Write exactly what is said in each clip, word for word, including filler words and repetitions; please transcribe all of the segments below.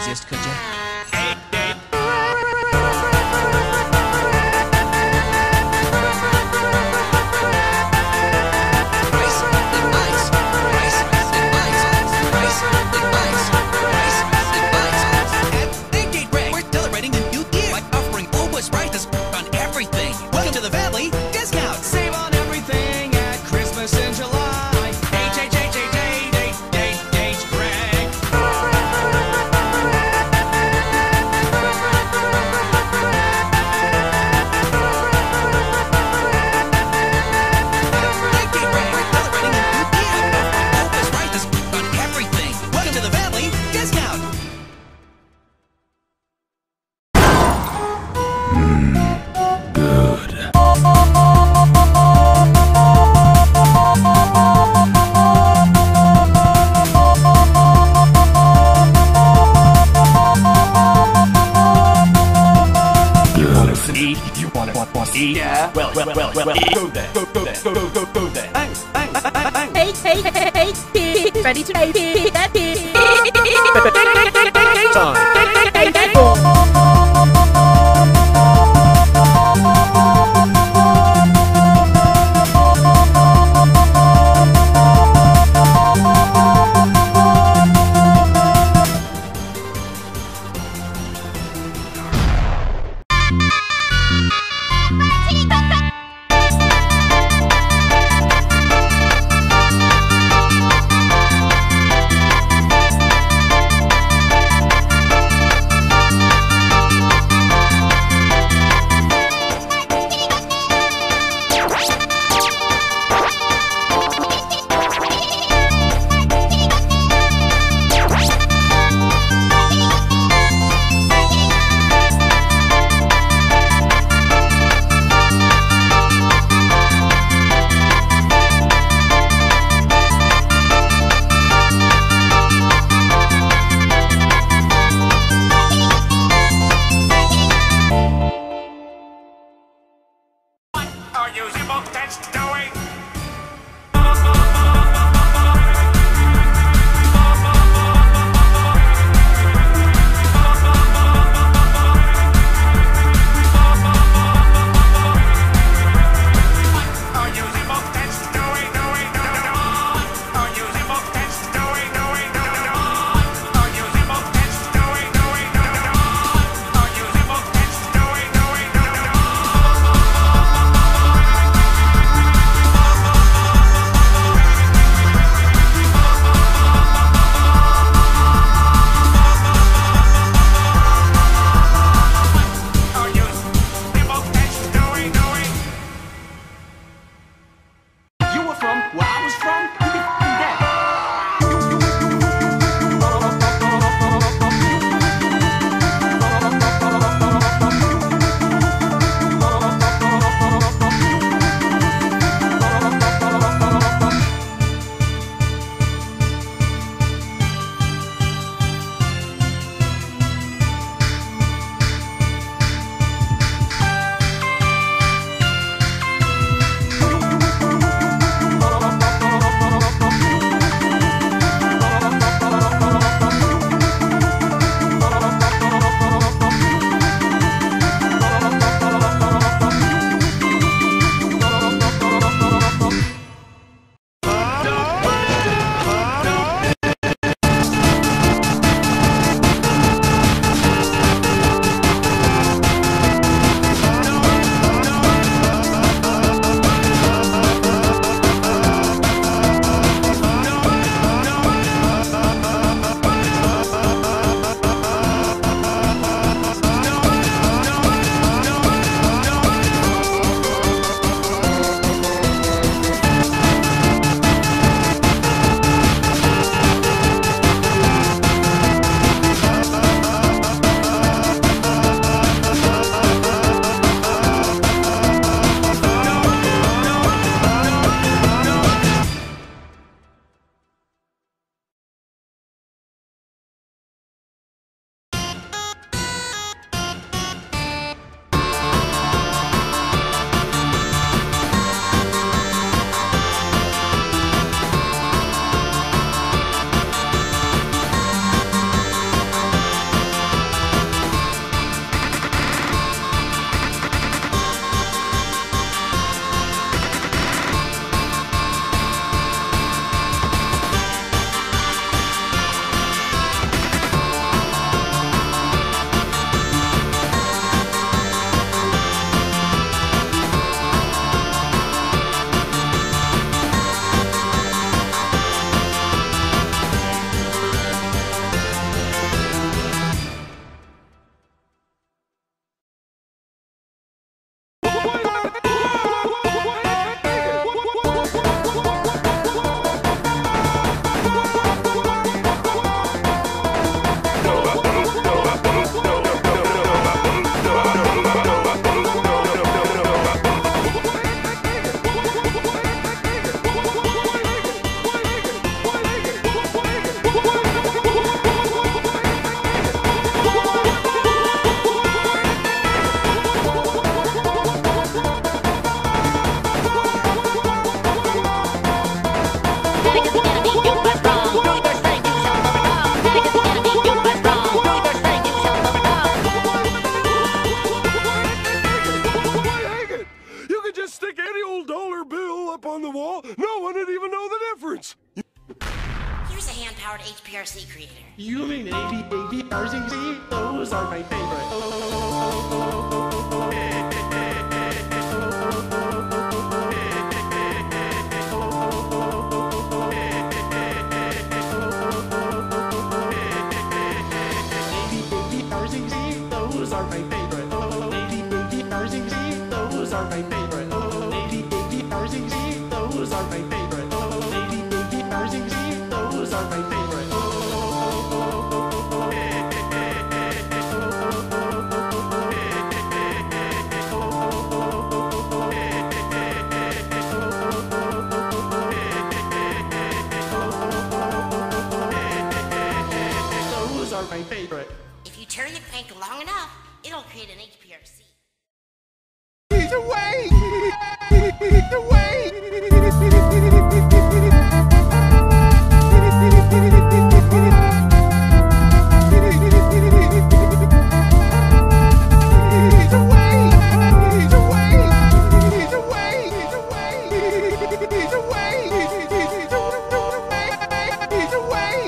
resist, could you? Yeah. Well, well, well, well, well. Go there. Go, go, go, go, go, go there. Thanks, thanks, thanks. Hey, hey, hey, hey, hey, ready to hey, hey, that hey. Time. Hey, hey, You could just stick any old dollar bill up on the wall. No one would even know the difference. Here's a hand-powered H P R C creator. You mean A P R C? Those are my favorite. Those are my favorite. A P R C, those are my favorite. A P R C, those are my favorite. A P R C, those are my favorite. Those are my favorite. If you turn the crank long enough, it'll create an H P R C. He's away! He's away! He's away! He's away! He's away! He's away! He's away! He's away! He's away!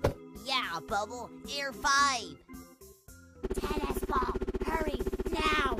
Bubble, Air five. Tennis ball, hurry, now.